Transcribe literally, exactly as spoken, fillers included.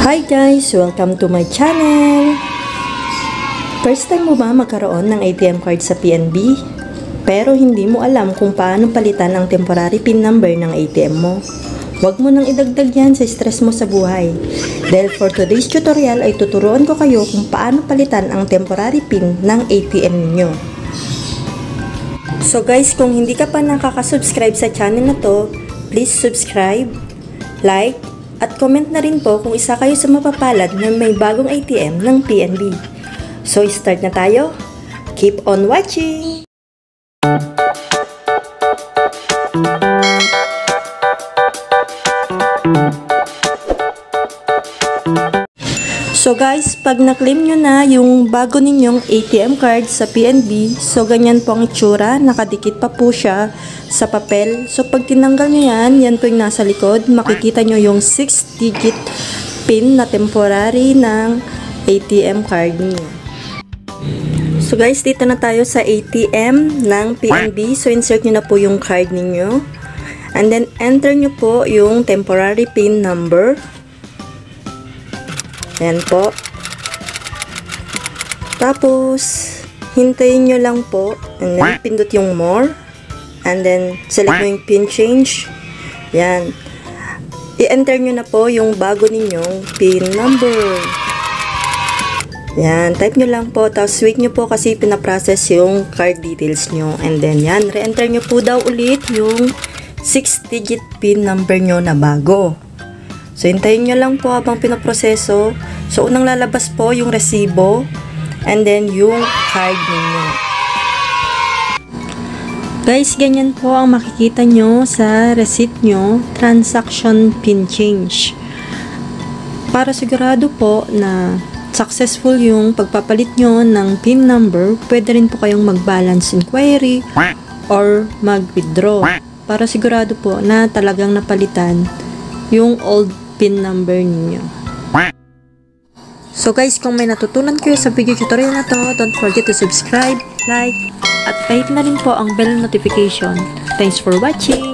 Hi guys! Welcome to my channel! First time mo ba magkaroon ng A T M card sa P N B? Pero hindi mo alam kung paano palitan ang temporary PIN number ng A T M mo. Huwag mo nang idagdag yan sa stress mo sa buhay. Dahil for today's tutorial ay tuturuan ko kayo kung paano palitan ang temporary PIN ng A T M niyo. So guys, kung hindi ka pa nakaka-subscribe sa channel na to, please subscribe, like, at comment na rin po kung isa kayo sa mapapalad na may bagong A T M ng P N B. So start na tayo. Keep on watching! So guys, pag na-claim nyo na yung bago ninyong A T M card sa P N B, so ganyan po ang itsura, nakadikit pa po siya sa papel. So pag tinanggal nyo yan, yan po yung nasa likod, makikita nyo yung six digit PIN na temporary ng A T M card niyo. So guys, dito na tayo sa A T M ng P N B. So insert nyo na po yung card ninyo. And then enter nyo po yung temporary PIN number. Ayan po. Tapos, hintayin nyo lang po. And then, pindot yung more. And then, select mo yung PIN change. Ayan. I-enter nyo na po yung bago ninyong PIN number. Ayan. Type nyo lang po. Tapos, wait nyo po kasi pinaprocess yung card details nyo. And then, yan. Re-enter nyo po daw ulit yung six digit PIN number nyo na bago. So, hintayin nyo lang po habang pinaproseso. So, unang lalabas po yung resibo and then yung card ninyo. Guys, ganyan po ang makikita nyo sa receipt nyo, transaction PIN change. Para sigurado po na successful yung pagpapalit nyo ng PIN number, pwede rin po kayong mag-balance inquiry or mag-withdraw. Para sigurado po na talagang napalitan yung old PIN number niyo. So guys, kung may natutunan kayo sa video tutorial na to, don't forget to subscribe, like, at kahit na rin po ang bell notification. Thanks for watching!